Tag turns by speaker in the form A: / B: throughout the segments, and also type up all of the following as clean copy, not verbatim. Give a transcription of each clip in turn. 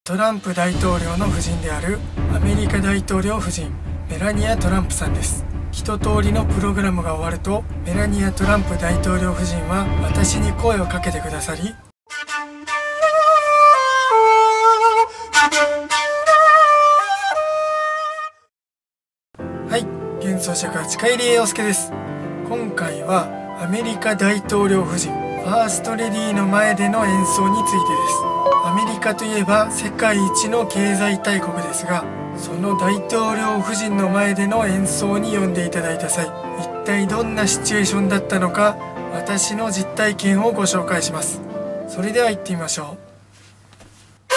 A: トランプ大統領の夫人であるアメリカ大統領夫人メラニア・トランプさんです。一通りのプログラムが終わると、メラニア・トランプ大統領夫人は私に声をかけてくださり、はい、幻想尺八海里英陽介です。今回はアメリカ大統領夫人ファーストレディーの前での演奏についてです。アメリカといえば世界一の経済大国ですが、その大統領夫人の前での演奏に呼んでいただいた際、一体どんなシチュエーションだったのか、私の実体験をご紹介します。それでは行ってみましょう。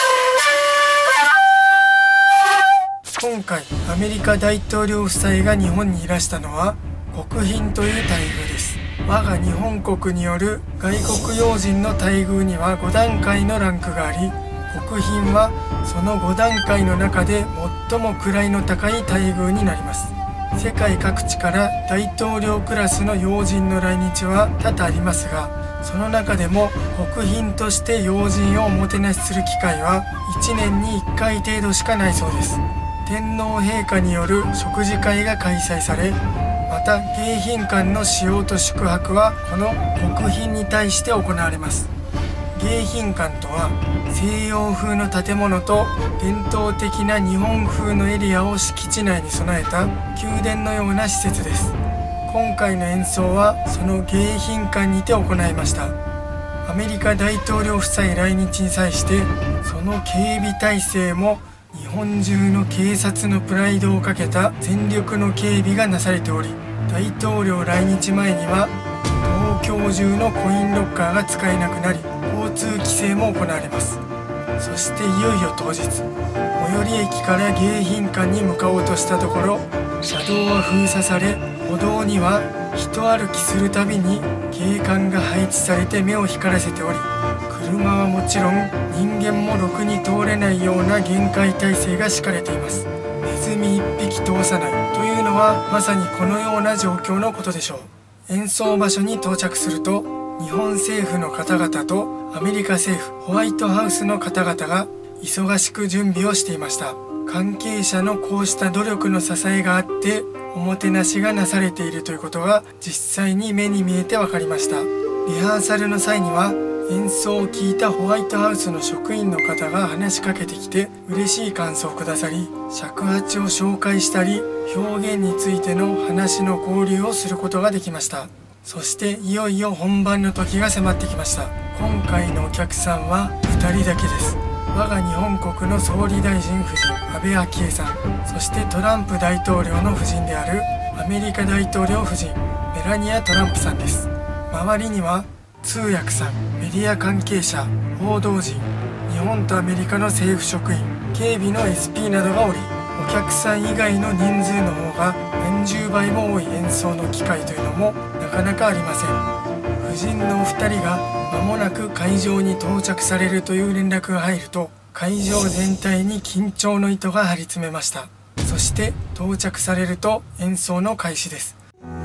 A: 今回アメリカ大統領夫妻が日本にいらしたのは国賓という待遇です。我が日本国による外国要人の待遇には5段階のランクがあり、国賓はその5段階の中で最も位の高い待遇になります。世界各地から大統領クラスの要人の来日は多々ありますが、その中でも国賓として要人をおもてなしする機会は1年に1回程度しかないそうです。天皇陛下による食事会が開催され、また迎賓館の使用と宿泊はこの国賓に対して行われます。迎賓館とは西洋風の建物と伝統的な日本風のエリアを敷地内に備えた宮殿のような施設です。今回の演奏はその迎賓館にて行いました。アメリカ大統領夫妻来日に際して、その警備体制も日本中の警察のプライドをかけた全力の警備がなされており、大統領来日前には東京中のコインロッカーが使えなくなり、交通規制も行われます。そしていよいよ当日、最寄り駅から迎賓館に向かおうとしたところ、車道は封鎖され、歩道には人歩きするたびに警官が配置されて目を光らせており、車はもちろん人間もろくに通れないような厳戒態勢が敷かれています。ネズミ一匹通さないというのはまさにこのような状況のことでしょう。演奏場所に到着すると、日本政府の方々とアメリカ政府ホワイトハウスの方々が忙しく準備をしていました。関係者のこうした努力の支えがあっておもてなしがなされているということが実際に目に見えて分かりました。リハーサルの際には演奏を聞いたホワイトハウスの職員の方が話しかけてきて嬉しい感想をくださり、尺八を紹介したり表現についての話の交流をすることができました。そしていよいよ本番の時が迫ってきました。今回のお客さんは2人だけです。我が日本国の総理大臣夫人安倍昭恵さん、そしてトランプ大統領の夫人であるアメリカ大統領夫人メラニア・トランプさんです。周りには通訳さん、メディア関係者、報道陣、日本とアメリカの政府職員、警備の SP などがおり、お客さん以外の人数の方が何十倍も多い演奏の機会というのもなかなかありません。夫人のお二人が間もなく会場に到着されるという連絡が入ると、会場全体に緊張の糸が張り詰めました。そして到着されると演奏の開始です。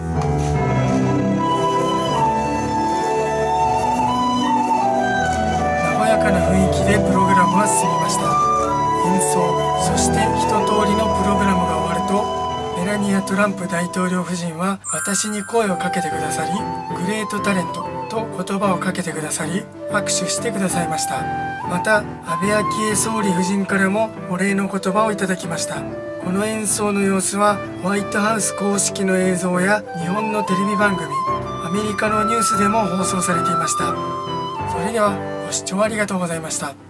A: 和やかな雰囲気でプログラムは進みました。演奏、そして一通りのプログラムが終わると、メラニア・トランプ大統領夫人は私に声をかけてくださり、グレートタレントと言葉をかけてくださり、握手してくださいました。また安倍昭恵総理夫人からもお礼の言葉をいただきました。この演奏の様子はホワイトハウス公式の映像や日本のテレビ番組、アメリカのニュースでも放送されていました。それではご視聴ありがとうございました。